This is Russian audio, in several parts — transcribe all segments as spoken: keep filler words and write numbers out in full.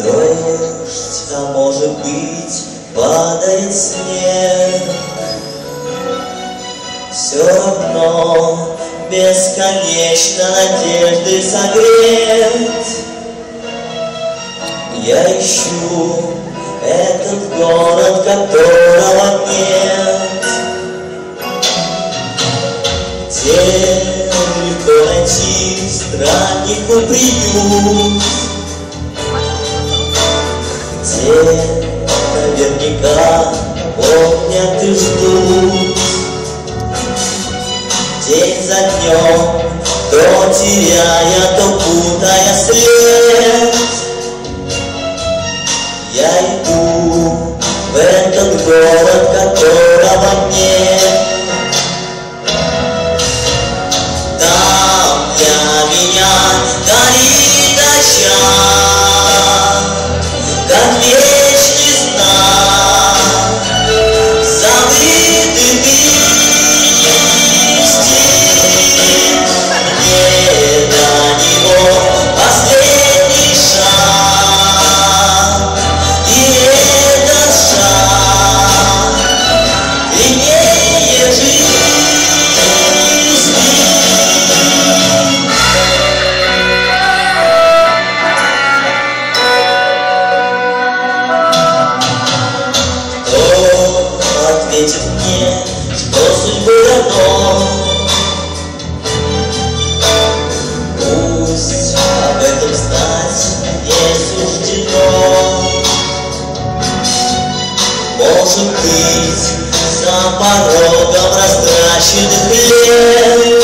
Дождь, а может быть, падает снег. Все равно бесконечно надежды согреть. Я ищу этот город, которого нет. Где легко найти страннику приют, где наверняка помнят и ждут. День за днем, то теряя, то путая след, я иду в этот город, которого нет. Там для меня горит очаг, как вечный знак забытых истин. Мне до него последний шаг, и этот шаг длиннее жизни. Ответит мне, что судьбы одно. Пусть об этом знать не суждено. Может быть, за порогом растраченных лет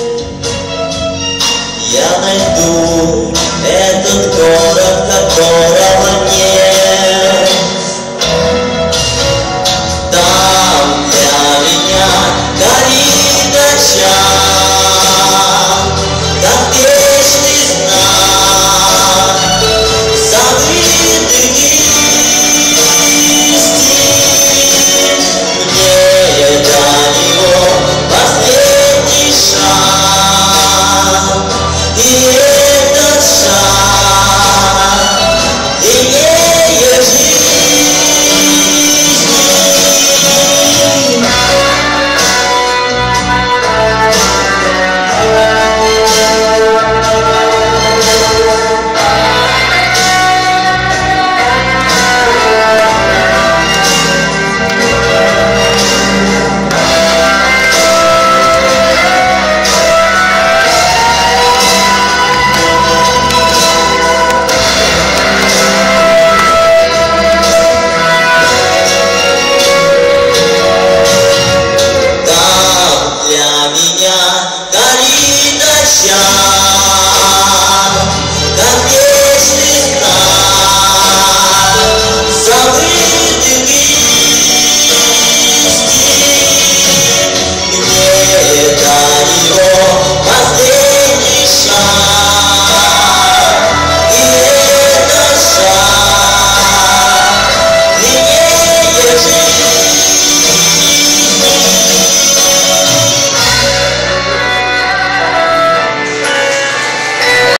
я найду этот город, который